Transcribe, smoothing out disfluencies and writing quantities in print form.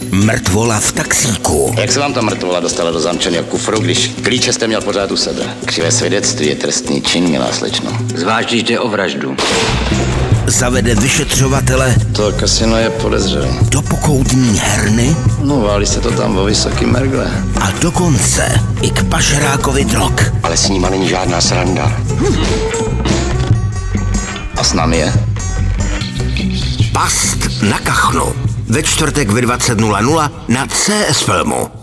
Mrtvola v taxíku. Jak se vám ta mrtvola dostala do zamčeného kufru, když klíče jste měl pořád u sebe? Křivé svědectví je trestný čin, milá slečno. Zvlášť, když jde o vraždu. Zavede vyšetřovatele To kasino je podezřelé. do pokoutní herny No, válí se to tam o vysoký mergle. a dokonce i k pašerákovi drog. Ale s nima není žádná sranda. A s námi je? Past na kachnu. Ve čtvrtek ve 20:00 na CS Filmu.